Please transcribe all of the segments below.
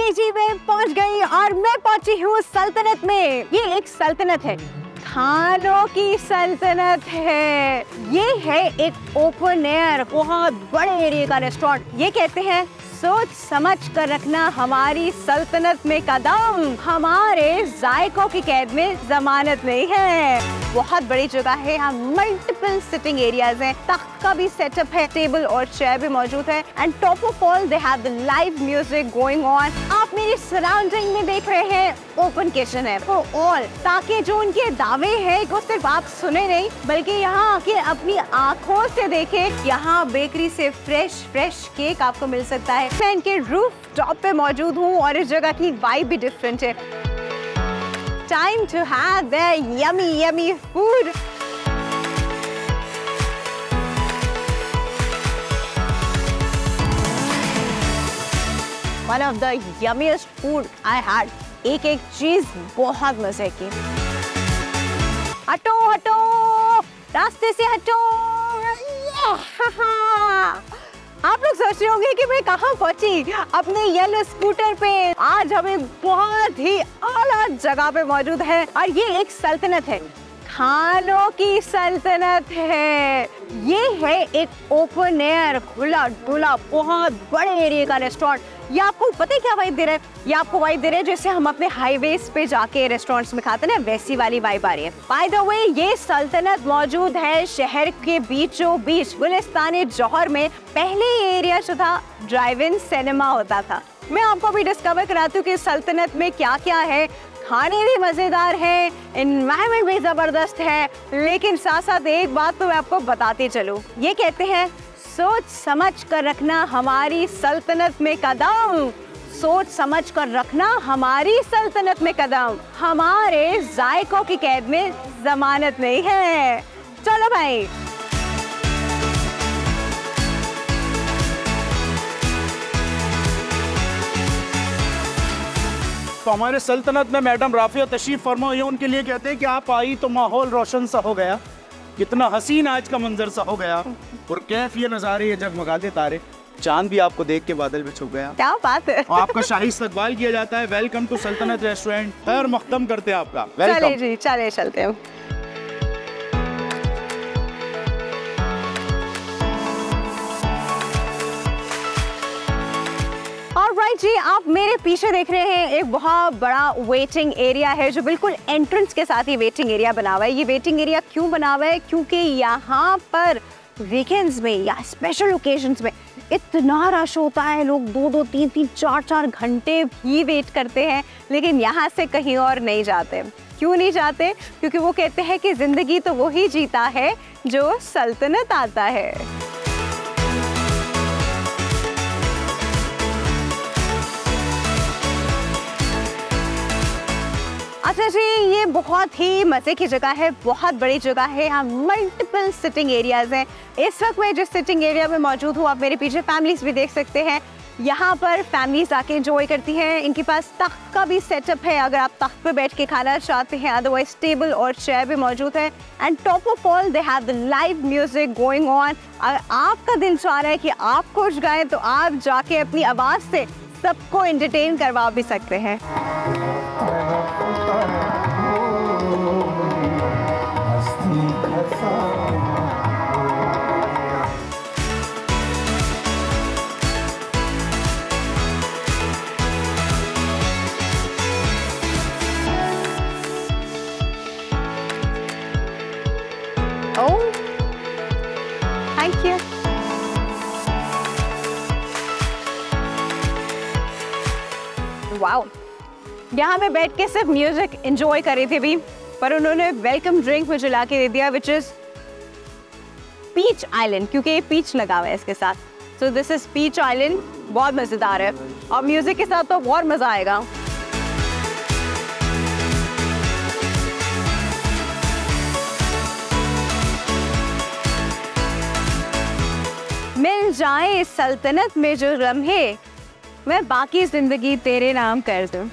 जी मैं पहुंच गई और मैं पहुंची हूँ सल्तनत में। ये एक सल्तनत है, खानों की सल्तनत है। ये है एक ओपन एयर बहुत बड़े एरिया का रेस्टोरेंट। ये कहते हैं सोच समझ कर रखना हमारी सल्तनत में कदम, हमारे जायकों की कैद में जमानत नहीं है। बहुत बड़ी जगह है, यहाँ मल्टीपल सिटिंग एरियाज हैं, तख्त का भी सेटअप है, टेबल और चेयर भी मौजूद है and top of all they have the live music going on. आप मेरी सराउंडिंग में देख रहे हैं ओपन किचन है फॉर ऑल, ताकि जो उनके दावे हैं वो सिर्फ आप सुने नहीं बल्कि यहाँ आके अपनी आंखों से देखे। यहाँ बेकरी से फ्रेश केक आपको मिल सकता है। मैं इनके रूफ टॉप पे मौजूद हूँ और इस जगह की वाइब भी डिफरेंट है। Time to have their yummy food. One of the yummiest food I had. एक चीज बहुत मजे की। हटो रास्ते से हटो। आप लोग सोच रहे होंगे कि मैं कहाँ पहुंची अपने येलो स्कूटर पे। आज हम एक बहुत ही आला जगह पे मौजूद है और ये एक सल्तनत है, खानों की सल्तनत है। ये है एक ओपन एयर खुला डुला बहुत बड़े एरिया का रेस्टोरेंट। ये आपको पता है क्या वाइब दे रहा है? ये आपको वाइब दे रहा है जैसे हम अपने हाईवेज पे जाके रेस्टोरेंट्स में खाते हैं ना, वैसी वाली वाइब आ रही है। बाय द वे ये सल्तनत मौजूद है शहर के बीचों बीच गुलिस्तान जौहर में। पहले ये एरिया जो था ड्राइव इन सिनेमा होता था। मैं आपको भी डिस्कवर कराती हूँ कि सल्तनत में क्या क्या है। खाने भी मजेदार है, एनवायरनमेंट भी जबरदस्त है, लेकिन साथ साथ एक बात तो मैं आपको बताती चलूँ। ये कहते हैं सोच समझ कर रखना हमारी सल्तनत में कदम, सोच समझ कर रखना हमारी सल्तनत में कदम, हमारे जायकों की कैद में जमानत नहीं है। चलो भाई। तो हमारे सल्तनत में मैडम राफिया तशरीफ फरमा हुई है। उनके लिए कहते हैं कि आप आई तो माहौल रोशन सा हो गया, कितना हसीन आज का मंजर सा हो गया और कैफ ये नज़ारे ये जगमगाते तारे, चांद भी आपको देख के बादल में छुप गया। क्या बात है। आपका शाही इस्तकबाल किया जाता है। Welcome to Saltanat restaurant. खैर मख्तम करते हैं आपका। चले जी चले चलते हैं। ऑलराइट जी, आप मेरे पीछे देख रहे हैं एक बहुत बड़ा वेटिंग एरिया है जो बिल्कुल एंट्रेंस के साथ ही वेटिंग एरिया बना हुआ है। ये वेटिंग एरिया क्यों बना हुआ है? क्योंकि यहाँ पर वीकेंड्स में या स्पेशल ओकेजन्स में इतना रश होता है, लोग 2-2, 3-3, 4-4 घंटे भी वेट करते हैं, लेकिन यहाँ से कहीं और नहीं जाते। क्यों नहीं जाते? क्योंकि वो कहते हैं कि जिंदगी तो वही जीता है जो सल्तनत आता है। अच्छा जी, ये बहुत ही मज़े की जगह है, बहुत बड़ी जगह है, यहाँ मल्टीपल सिटिंग एरियाज हैं। इस वक्त मैं जिस सिटिंग एरिया में मौजूद हूँ, आप मेरे पीछे फैमिलीज भी देख सकते हैं। यहाँ पर फैमिलीज आके एंजॉय करती हैं। इनके पास तख्त का भी सेटअप है अगर आप तख्त पे बैठ के खाना चाहते हैं, अदरवाइज टेबल और चेयर भी मौजूद है and top of all they have the live music going on. अगर आपका दिल चाह रहा है कि आप खुश गाएं तो आप जाके अपनी आवाज़ से सबको एंटरटेन करवा भी सकते हैं। Oh, thank you. Wow. यहाँ मैं बैठ के सिर्फ म्यूजिक एंजॉय कर रही थी भी, पर उन्होंने वेलकम ड्रिंक मुझे ला के दे दिया विच इज पीच आइलैंड, क्योंकि ये पीच लगा हुआ है इसके साथ। So this is Peach Island, बहुत मजेदार है और म्यूजिक के साथ तो बहुत मजा आएगा। मिल जाए सल्तनत में जो लम्हे, मैं बाकी जिंदगी तेरे नाम कर दूं।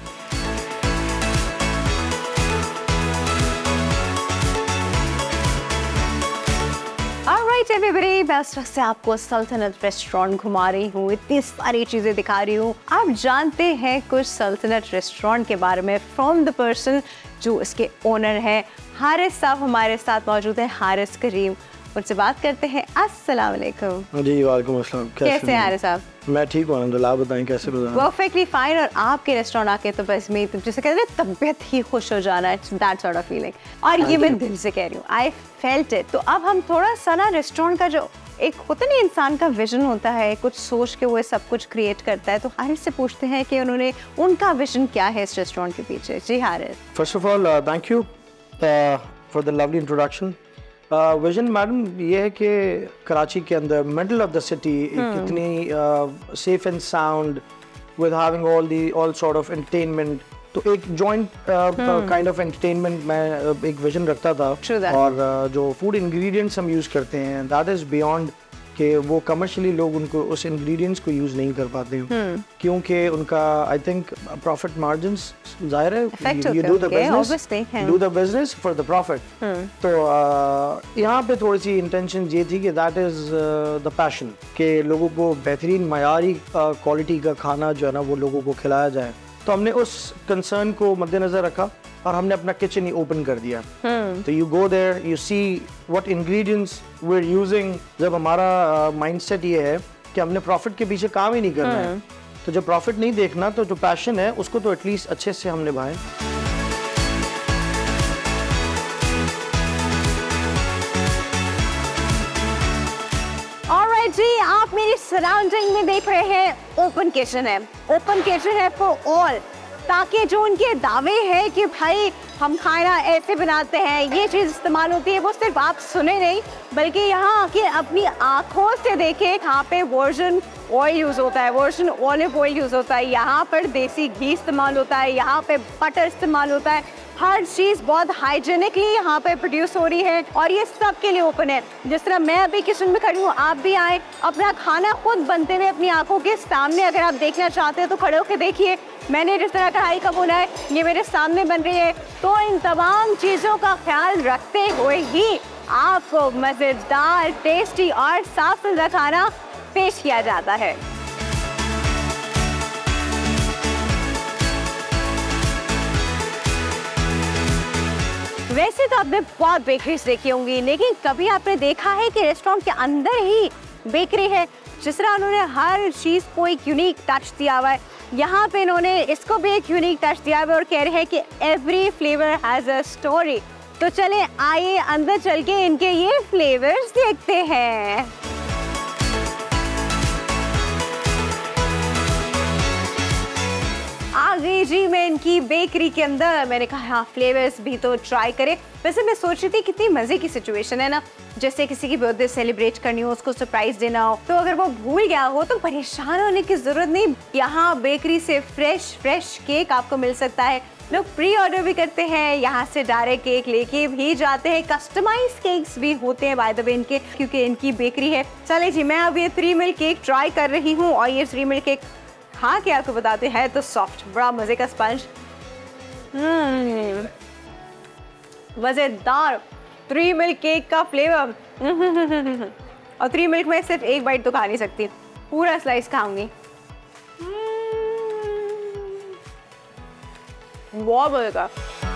ऑलराइट एवरीबॉडी, मैं इस वक्त से आपको सल्तनत रेस्टोरेंट घुमा रही हूँ, इतनी सारी चीज़ें दिखा रही हूँ। आप जानते हैं कुछ सल्तनत रेस्टोरेंट के बारे में फ्रॉम द पर्सन जो इसके ओनर हैं। हारिस साहब हमारे साथ मौजूद हैं, हारिस करीम, उनसे बात करते हैं। अस्सलाम वालेकुम। जी वालेकुम अस्सलाम। कैसे हैं हारिस साहब? मैं ठीक हूँ अल्हम्दुलिल्लाह, आप बताएं कैसे? Perfectly fine. और आपके रेस्टोरेंट आके तो बस मैं जैसे कहते हैं तबीयत ही खुश हो जाना है, दैट सॉर्ट ऑफ फीलिंग। और ये मैं दिल से कह रही हूँ, आई फेल्ट इट। तो अब हम थोड़ा सा ना रेस्टोरेंट का जो एक होता नहीं, इंसान का विजन होता है, कुछ सोच के वो सब कुछ क्रिएट करता है, तो हारिस से पूछते हैं कि उनका विजन क्या है इस रेस्टोरेंट के पीछे। जी Haris. First of all thank you for the lovely introduction. Vision madam ये है कि कराची के अंदर मिडल ऑफ द सिटी कितनी safe and sound with having all sort of entertainment, तो एक जॉइंट काइंड ऑफ एंटरटेनमेंट मैं एक विजन रखता था। और जो फूड इंग्रेडिएंट्स हम यूज़ करते हैं दैट इज़ बियॉन्ड कि वो कमर्शियली लोग उनको उस इंग्रेडिएंट्स को यूज़ नहीं कर पाते हैं क्योंकि उनका आई थिंक प्रॉफिट मार्जिन्स ज़ाहिर है, you do the business for the profit. तो यहाँ पे थोड़ी सी इंटेंशन ये थी कि दैट इज़ द पैशन, कि लोगों को बेहतरीन मयारी क्वालिटी का खाना जो है ना वो लोगों को खिलाया जाए। तो हमने उस कंसर्न को मद्देनज़र रखा और हमने अपना किचन ही ओपन कर दिया। तो you go there, you see what ingredients we are using. जब हमारा माइंडसेट ये है कि हमने प्रॉफिट के पीछे काम ही नहीं करना है, तो जब प्रॉफिट नहीं देखना तो जो पैशन है उसको तो एटलीस्ट अच्छे से हम निभाएं। ऑलराइट जी, आप मेरी सराउंडिंग में देख रहे हैं ओपन किचन है। ओपन किचन है फॉर ऑल, ताकि जो उनके दावे हैं कि भाई हम खाना ऐसे बनाते हैं, ये चीज़ इस्तेमाल होती है, वो सिर्फ आप सुने नहीं बल्कि यहाँ आके अपनी आँखों से देखें। यहाँ पे वर्जिन ऑयल यूज़ होता है, वर्जिन ऑलिव ऑयल यूज़ होता है, यहाँ पर देसी घी इस्तेमाल होता है, यहाँ पे बटर इस्तेमाल होता है। हर चीज़ बहुत हाइजेनिकली यहाँ पे प्रोड्यूस हो रही है और ये सब के लिए ओपन है। जिस तरह मैं अभी किचन में खड़ी हूँ, आप भी आए, अपना खाना खुद बनते हुए अपनी आंखों के सामने अगर आप देखना चाहते हैं तो खड़े होकर देखिए। मैंने जिस तरह कढ़ाई का भुना है ये मेरे सामने बन रही है। तो इन तमाम चीज़ों का ख्याल रखते हुए ही आपको मज़ेदार, टेस्टी और साफ सुथरा खाना पेश किया जाता है। वैसे तो आपने बहुत बेकरीज देखी होंगी, लेकिन कभी आपने देखा है कि रेस्टोरेंट के अंदर ही बेकरी है? जिस तरह उन्होंने हर चीज़ को एक यूनिक टच दिया हुआ है, यहाँ पे इन्होंने इसको भी एक यूनिक टच दिया हुआ है और कह रहे हैं कि every flavour has a story. तो चले आइए अंदर चल के इनके ये फ्लेवर्स देखते हैं। आ गई जी मैं इनकी बेकरी के अंदर। मैंने कहा हाँ फ्लेवर्स भी तो ट्राई करें। वैसे मैं सोच रही थी कितनी मज़े की सिचुएशन है ना, जैसे किसी की बर्थडे सेलिब्रेट करनी हो, उसको सरप्राइज देना हो, तो अगर वो भूल गया हो तो परेशान होने की ज़रूरत नहीं। यहाँ बेकरी से फ्रेश केक आपको मिल सकता है। लोग प्री ऑर्डर भी करते हैं, यहाँ से डायरेक्ट केक लेके भी जाते हैं। कस्टमाइज केक्स भी होते हैं बाय द वे इनके, क्योंकि इनकी बेकरी है। चले जी, मैं अब ये 3 मिल्क केक ट्राई कर रही हूँ और ये 3 मिल्क केक हाँ क्या आपको बताते हैं तो सॉफ्ट, बड़ा मज़े का स्पंज, मज़ेदार 3 मिल्क केक का फ्लेवर। और 3 मिल्क में सिर्फ एक बाइट तो खा नहीं सकती, पूरा स्लाइस खाऊंगी। बहुत मज़े का।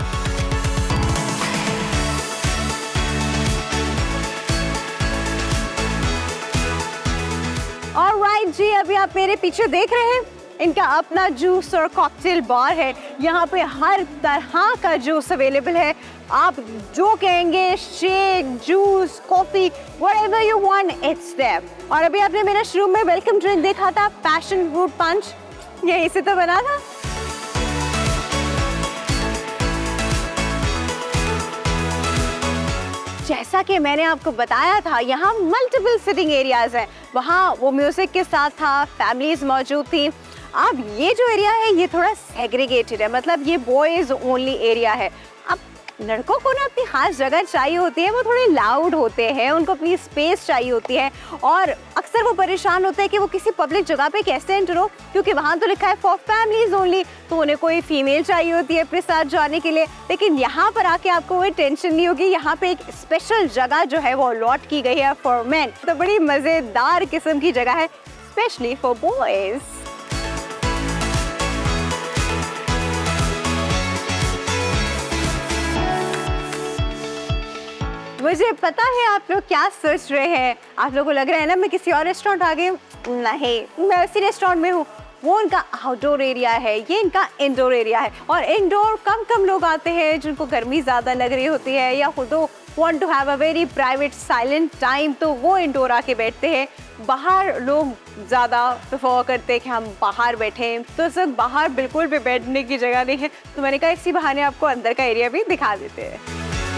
ऑलराइट जी, अभी आप मेरे पीछे देख रहे हैं इनका अपना जूस और कॉकटेल बार है। यहाँ पे हर तरह का जूस अवेलेबल है, आप जो कहेंगे, shake, juice, coffee, whatever you want it's there. और अभी आपने मेरा शुरू में वेलकम ड्रिंक देखा था, पैशन फ्रूट पंच, यहीं से तो बना था। जैसा कि मैंने आपको बताया था, यहाँ मल्टीपल सिटिंग एरियाज हैं। वहाँ वो म्यूजिक के साथ था, फैमिलीज मौजूद थी। अब ये जो एरिया है ये थोड़ा सेग्रीगेटेड है, मतलब ये बॉयज़ ओनली एरिया है। अब लड़कों को ना अपनी खास जगह चाहिए होती है, वो थोड़े लाउड होते हैं, उनको अपनी स्पेस चाहिए होती है और अक्सर वो परेशान होते हैं कि वो किसी पब्लिक जगह पे कैसे एंटर हो, क्योंकि वहाँ तो लिखा है फॉर फैमिलीज ओनली, तो उन्हें कोई फीमेल चाहिए होती है अपने साथ जाने के लिए। लेकिन यहाँ पर आके आपको कोई टेंशन नहीं होगी, यहाँ पे एक स्पेशल जगह जो है वो अलॉट की गई है फॉर मेन। तो बड़ी मज़ेदार किस्म की जगह है स्पेशली फॉर बॉयज़। मुझे पता है आप लोग क्या सोच रहे हैं, आप लोगों को लग रहा है ना मैं किसी और रेस्टोरेंट आ गई हूँ। नहीं, मैं उसी रेस्टोरेंट में हूँ। वो इनका आउटडोर एरिया है, ये इनका इंडोर एरिया है और इंडोर कम लोग आते हैं जिनको गर्मी ज़्यादा लग रही होती है या खुद want to have a very private silent time, तो वो इंडोर आके बैठते हैं। बाहर लोग ज़्यादा प्रेफर करते हैं कि हम बाहर बैठें, तो इस वक्त बाहर बिल्कुल भी बैठने की जगह नहीं है, तो मैंने कहा इसी बहाने आपको अंदर का एरिया भी दिखा देते हैं।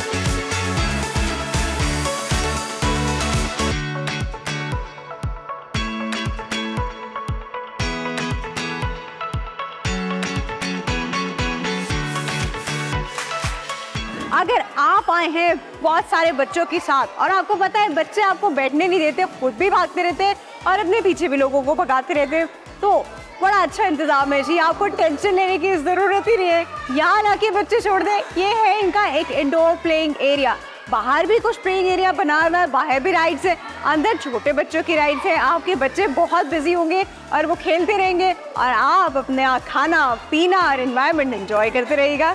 अगर आप आए हैं बहुत सारे बच्चों के साथ और आपको पता है बच्चे आपको बैठने नहीं देते, खुद भी भागते रहते हैं और अपने पीछे भी लोगों को भगाते रहते हैं, तो बड़ा अच्छा इंतजाम है जी, आपको टेंशन लेने की ज़रूरत ही नहीं है। यहाँ ना कि बच्चे छोड़ दें, ये है इनका एक इंडोर प्लेइंग एरिया। बाहर भी कुछ प्लेइंग एरिया बना हुआ है, बाहर भी राइड्स है, अंदर छोटे बच्चों की राइड्स है। आपके बच्चे बहुत बिजी होंगे और वो खेलते रहेंगे और आप अपने खाना पीना और एनवायरनमेंट एंजॉय करते रहिएगा।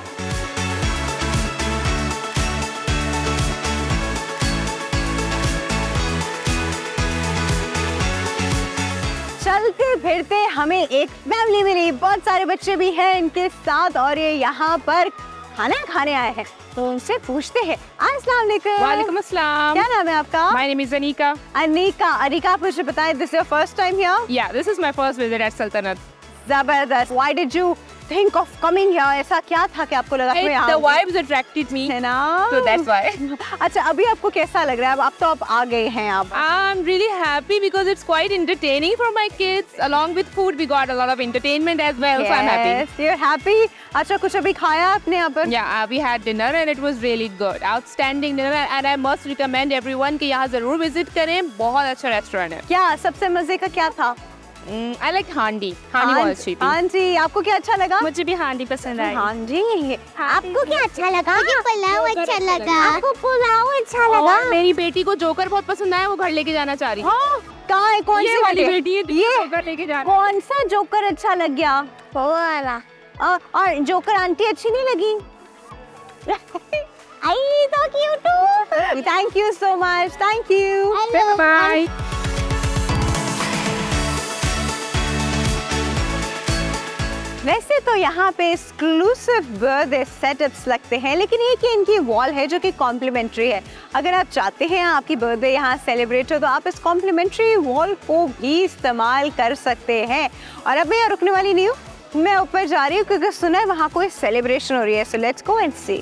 चलते फिरते हमें एक फैमिली मिली, बहुत सारे बच्चे भी हैं इनके साथ और ये यहाँ पर खाना खाने आए हैं, तो उनसे पूछते हैं। अस्सलाम वालेकुम। वालेकुम अस्सलाम। क्या नाम है आपका? My name is Anika. Anika, आप मुझे बताएं, this is your first time here? Yeah, this is my first visit at Sultanate. जबरदस्त। Why did you think of coming here? ऐसा क्या था कि आपको लगा कि मैं यहाँ The आऊंगी? vibes attracted me, है ना? so that's why. अच्छा, अभी आपको कैसा लग रहा है? अब तो आप आ गए हैं आप। I'm really happy because it's quite entertaining for my kids. Along with food, we got a lot of entertainment as well, so I'm happy. Yes, you're happy. अच्छा, कुछ अभी खाया आपने यहाँ पर? Yeah, we had dinner and it was really good. Outstanding dinner and I must recommend everyone कि यहाँ जरूर visit करें, बहुत अच्छा रेस्टोरेंट है। क्या सबसे मजे का क्या था? I like हांडी बहुत अच्छी थी। हाँ जी, आपको क्या अच्छा लगा? मुझे भी हांडी पसंद आई। हाँ जी, आपको क्या अच्छा लगा? मुझे पुलाव अच्छा लगा। आपको पुलाव अच्छा लगा? और मेरी बेटी को जोकर बहुत पसंद आया, वो घर लेके जाना चाह रही है। हाँ, कहाँ है? कौन ये सी वाली बेटी? बेटी है, ये जोकर लेके जाना। कौन सा जोकर अच्छा लग गया? वो वाला। और जोकर आंटी अच्छी नहीं लगी? आई तो cute. Thank you so much, thank you. Bye. वैसे तो यहाँ पे एक्सक्लूसिव बर्थडे सेटअप्स लगते हैं, लेकिन ये कि इनकी वॉल है जो कि कॉम्प्लीमेंट्री है। अगर आप चाहते हैं आपकी बर्थडे यहाँ सेलिब्रेट हो तो आप इस कॉम्प्लीमेंट्री वॉल को भी इस्तेमाल कर सकते हैं। और अब मैं यहाँ रुकने वाली नहीं हूँ, मैं ऊपर जा रही हूँ क्योंकि सुना है वहाँ कोई सेलिब्रेशन हो रही है। So let's go and see.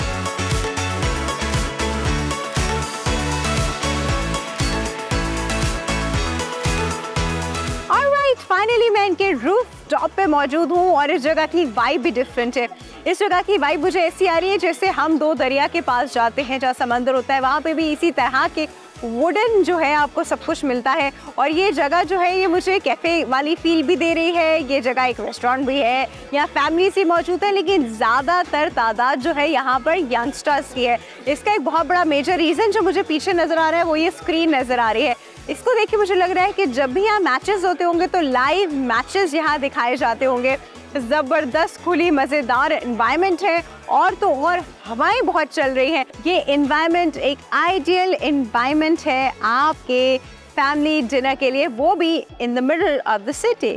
Finally मैं इनके रूफ टॉप पे मौजूद हूँ और इस जगह की वाइब भी डिफरेंट है। इस जगह की वाइब मुझे ऐसी आ रही है जैसे हम दो दरिया के पास जाते हैं जहाँ समंदर होता है, वहाँ पे भी इसी तरह के वुडन जो है आपको सब कुछ मिलता है। और ये जगह जो है ये मुझे कैफ़े वाली फील भी दे रही है। ये जगह एक रेस्टोरेंट भी है, यहाँ फैमिली से मौजूद है, लेकिन ज़्यादातर तादाद जो है यहाँ पर यंगस्टर्स की है। इसका एक बहुत बड़ा मेजर रीज़न जो मुझे पीछे नज़र आ रहा है वो ये स्क्रीन नज़र आ रही है। इसको देख के मुझे लग रहा है कि जब भी यहाँ मैचेस होते होंगे तो लाइव मैचेस यहाँ दिखाए जाते होंगे। ज़बरदस्त खुली मज़ेदार एनवायरनमेंट है और तो और हवाएं बहुत चल रही हैं। ये एनवायरनमेंट एक आइडियल एनवायरनमेंट है आपके फैमिली डिनर के लिए, वो भी in the middle of the city.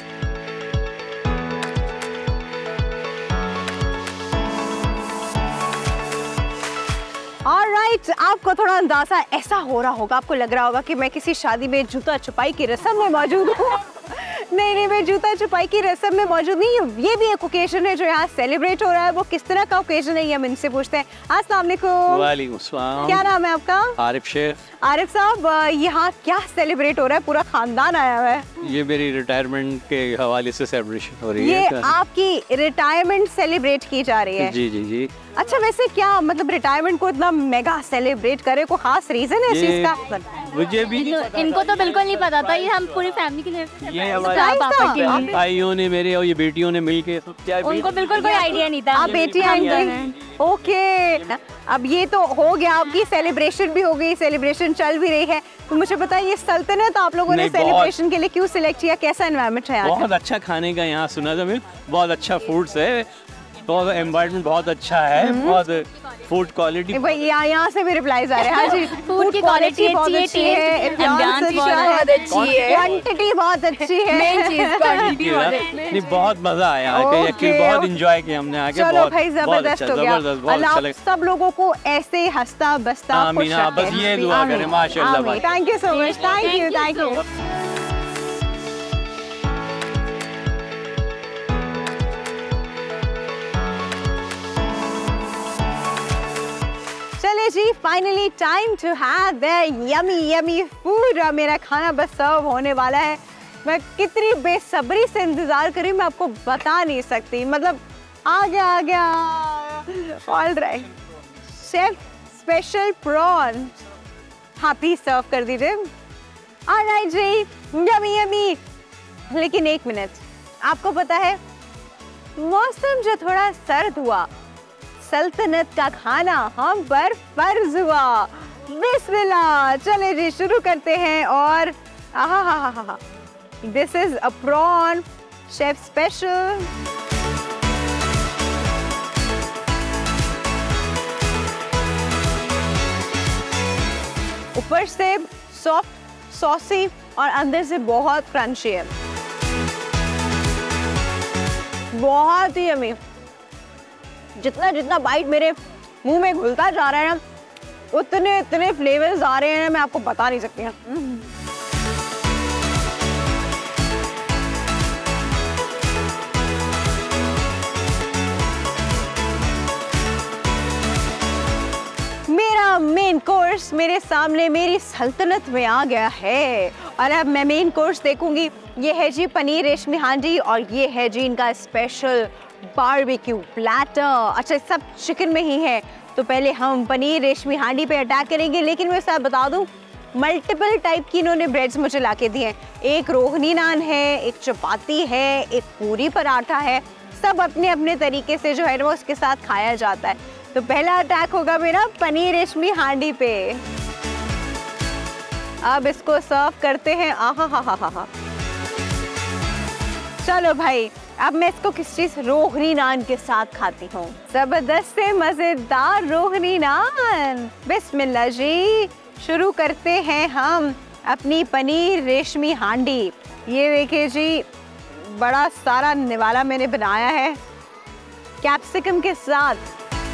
Alright, आपको थोड़ा अंदाजा ऐसा हो रहा होगा, आपको लग रहा होगा कि मैं किसी शादी में जूता छुपाई की रस्म में मौजूद हूँ। नहीं मैं जूता छुपाई की रस्म में मौजूद नहीं हूँ। ये भी एक ओकेजन है जो यहाँ सेलिब्रेट हो रहा है। वो किस तरह का ओकेजन है ये हम इनसे पूछते हैं। अस्सलाम वालेकुम। वालेकुम सलाम। क्या नाम है आपका? आरिफ शेख। आरिफ साहब, यहाँ क्या सेलिब्रेट हो रहा है? पूरा खानदान आया हुआ है। ये मेरी रिटायरमेंट के हवाले से सेलिब्रेशन हो रही है। ये आपकी रिटायरमेंट सेलिब्रेट की जा रही है? जी जी जी। अच्छा, वैसे क्या मतलब रिटायरमेंट को इतना मेगा सेलिब्रेट करे, कोई खास रीजन है इस चीज का? मुझे भी इनको तो बिल्कुल नहीं पता था, ये हम पूरी फैमिली के लिए ये हमारे पापा के लिए। भाइयों ने मेरे और ये बेटियों ने मिलके क्या उनको बिल्कुल कोई आइडिया नहीं था। आप बेटी आएंगे? ओके, अब ये तो हो गया, आपकी सेलिब्रेशन भी हो गई, सेलिब्रेशन चल भी रही है। तो मुझे बताइए ये सल्तनत आप लोगों ने सेलिब्रेशन के लिए क्यों सिलेक्ट किया? कैसा एनवायरनमेंट है? बहुत अच्छा खाने का यहाँ सुना था मैं, बहुत अच्छा फूड्स है, बहुत एनवायरनमेंट बहुत अच्छा है, बहुत फूड क्वालिटी। भाई यहाँ से भी रिप्लाईज आ रहे हैं। हाँ जी, फूड की क्वालिटी बहुत अच्छी है, एम्बियंस बहुत अच्छी है, क्वांटिटी बहुत अच्छी है, मेन चीज क्वांटिटी बहुत अच्छी है। नहीं, बहुत मजा आया आके, बहुत एंजॉय किया हमने आके। चलो भाई, जबरदस्त हो गया। अल्लाह सब लोगों को ऐसे हंसता बसता आमीन, बस ये दुआ करें माशाल्लाह। Thank you so much, thank you. चले जी, finally time to have the yummy food. मेरा खाना बस सर्व होने वाला है। मैं कितनी बेसब्री से इंतजार करी मैं आपको बता नहीं सकती। मतलब आ गया। All right, chef special prawn हाँ प्लीज सर्व कर दीजिए। ऑलराइट जी, यमी। लेकिन एक मिनट, आपको पता है मौसम जो थोड़ा सर्द हुआ, सल्तनत का खाना हम पर फर्ज हुआ। बिस्मिल्लाह, चले जी शुरू करते हैं। और आहा, this is a prawn chef special. ऊपर से सॉफ्ट सॉसी और अंदर से बहुत क्रंची है, बहुत ही यमी। जितना बाइट मेरे मुंह में घुलता जा रहा है ना, उतने फ्लेवर्स आ रहे हैं, मैं आपको बता नहीं सकती। मेरा मेन कोर्स मेरे सामने मेरी सल्तनत में आ गया है और अब मैं मेन कोर्स देखूंगी। ये है जी पनीर रेशमी हांडी और ये है जी इनका स्पेशल बारबेक्यू प्लेटर। अच्छा, सब चिकन में ही है। तो पहले हम पनीर रेशमी हांडी पे अटैक करेंगे, लेकिन मैं साथ बता दूं मल्टीपल टाइप की इन्होंने ब्रेड्स मुझे ला के दिए हैं। एक रोहनी नान है, एक चपाती है, एक पूरी पराठा है। सब अपने अपने तरीके से जो है वो उसके साथ खाया जाता है। तो पहला अटैक होगा मेरा पनीर रेशमी हांडी पे। अब इसको सर्व करते हैं। आहा, चलो भाई, अब मैं इसको किस चीज रोहनी नान के साथ खाती हूँ। जबरदस्त से मजेदार रोहनी नान। बिस्मिल्लाह जी, शुरू करते हैं हम अपनी पनीर रेशमी हांडी। ये देखिए जी, बड़ा सारा निवाला मैंने बनाया है कैप्सिकम के साथ।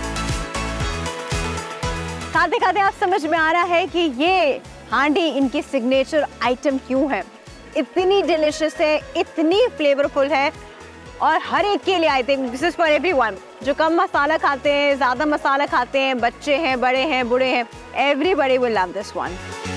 खाते खाते आप समझ में आ रहा है कि ये हांडी इनकी सिग्नेचर आइटम क्यों है। इतनी डिलिशियस है, इतनी फ्लेवरफुल है और हर एक के लिए I think this is for everyone. जो कम मसाला खाते हैं, ज़्यादा मसाला खाते हैं, बच्चे हैं, बड़े हैं, बूढ़े हैं, everybody will love this one.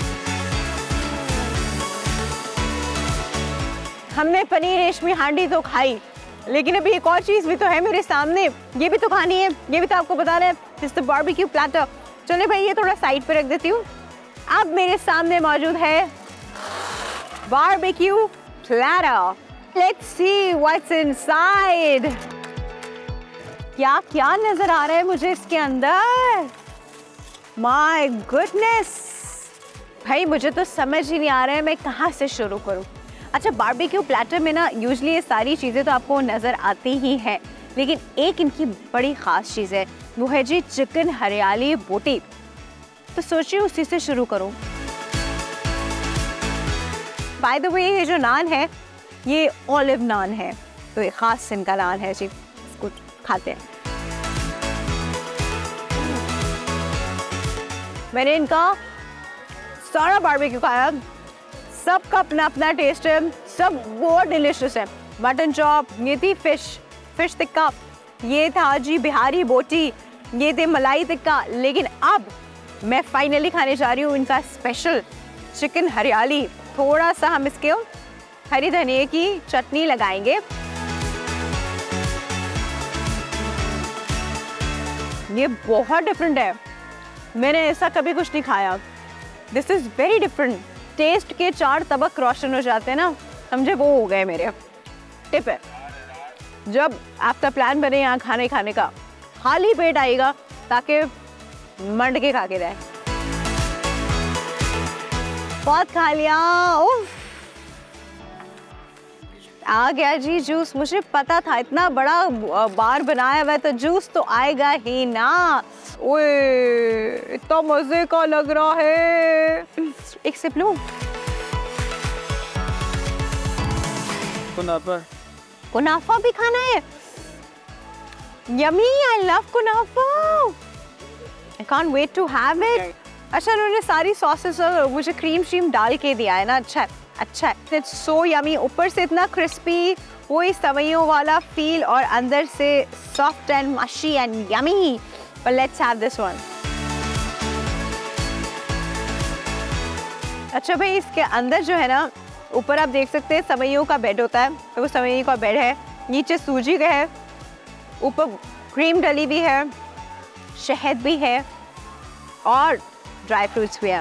हमने पनीर रेशमी हांडी तो खाई, लेकिन अभी एक और चीज़ भी तो है मेरे सामने, ये भी तो खानी है। ये भी तो आपको बता रहे हैं, दिस द बारबेक्यू प्लेटर। चलिए भाई, ये थोड़ा साइड पे रख देती हूँ। अब मेरे सामने मौजूद है barbecue platter. Let's see what's inside. क्या क्या नजर आ रहा है मुझे इसके अंदर? माय गुडनेस भाई, मुझे तो समझ ही नहीं आ रहा है मैं कहाँ से शुरू करूँ। अच्छा, बारबेक्यू प्लेटर में ना यूजुअली ये सारी चीज़ें तो आपको नज़र आती ही हैं, लेकिन एक इनकी बड़ी ख़ास चीज़ है, वो है जी चिकन हरियाली बोटी। तो सोचिए उसी से शुरू करूँ। बाय द वे, ये जो नान है ये ऑलिव नान है, तो ये ख़ास इनका नान है जी। इसको खाते हैं। मैंने इनका सारा बारबेक्यू खाया, सबका अपना अपना टेस्ट है, सब बहुत डिलिशियस है। मटन चॉप, ये थी फिश टिक्का, ये था जी बिहारी बोटी, ये थे मलाई टिक्का। लेकिन अब मैं फाइनली खाने जा रही हूँ इनका स्पेशल चिकन हरियाली। थोड़ा सा हम इसके हरी धनिया की चटनी लगाएंगे। ये बहुत डिफरेंट है, मैंने ऐसा कभी कुछ नहीं खाया। This is very different. Taste के 4 तबक रोशन हो जाते हैं ना, समझे, वो हो गए मेरे। टिप है, जब आपका प्लान बने यहाँ खाने का, खाली पेट आएगा ताकि मंड के खा के जाए। बहुत खा लिया, उफ। आ गया जी जूस। मुझे पता था इतना बड़ा बार बनाया हुआ है तो जूस तो आएगा ही ना। ओए इतना मजे का लग रहा है। एक सिप लूं? कुनाफा भी खाना है। यमी, आई लव कुनाफा। I can't wait to have it. अच्छा, उन्होंने सारी सॉसेस और मुझे क्रीम श्रीम डाल के दिया है ना, अच्छा है, अच्छा है। इट्स सो यमी, ऊपर से इतना क्रिस्पी, वही सवैयों वाला फील और अंदर से soft and mushy and yummy. But let's have this one. अच्छा भाई, इसके अंदर जो है ना, ऊपर आप देख सकते हैं सवैयों का बेड होता है, तो वो सवैयों का बेड है, नीचे सूजी का है, ऊपर क्रीम डली भी है, शहद भी है और ड्राई फ्रूट्स भी है।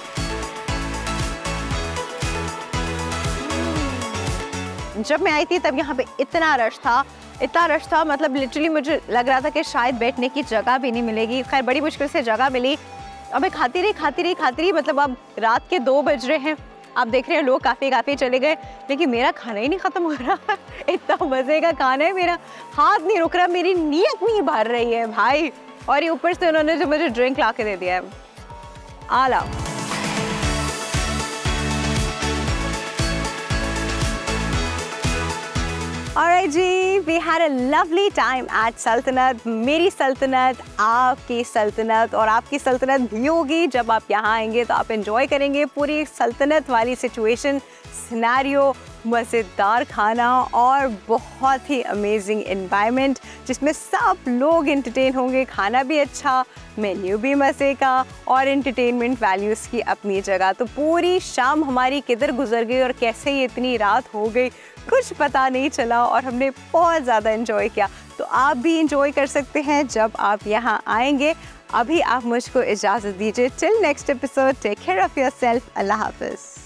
जब मैं आई थी तब यहाँ पे इतना रश था, मतलब लिटरली मुझे लग रहा था कि शायद बैठने की जगह भी नहीं मिलेगी। खैर बड़ी मुश्किल से जगह मिली। अब मैं खाती रही, मतलब अब रात के 2 बज रहे हैं। आप देख रहे हैं लोग काफ़ी चले गए, लेकिन मेरा खाना ही नहीं ख़त्म हो रहा। इतना मज़े का खाना है, मेरा हाथ नहीं रुक रहा, मेरी नीयत नहीं भर रही है भाई। और ये ऊपर से उन्होंने जो मुझे ड्रिंक ला के दे दिया है, आला। Alright ji, we had a lovely time at सल्तनत। मेरी सल्तनत, आपकी सल्तनत और आपकी सल्तनत भी होगी। जब आप यहाँ आएंगे तो आप एंजॉय करेंगे पूरी सल्तनत वाली सिचुएशन, सिनेरियो, मज़ेदार खाना और बहुत ही अमेजिंग एनवायरनमेंट जिसमें सब लोग एंटरटेन होंगे। खाना भी अच्छा, मेन्यू भी मज़े का और एंटरटेनमेंट वैल्यूज़ की अपनी जगह। तो पूरी शाम हमारी किधर गुजर गई और कैसे ही इतनी रात हो गई कुछ पता नहीं चला और हमने बहुत ज़्यादा एंजॉय किया। तो आप भी एंजॉय कर सकते हैं जब आप यहाँ आएंगे। अभी आप मुझको इजाज़त दीजिए। Till next episode, take care of yourself. अल्लाह हाफ़िज़।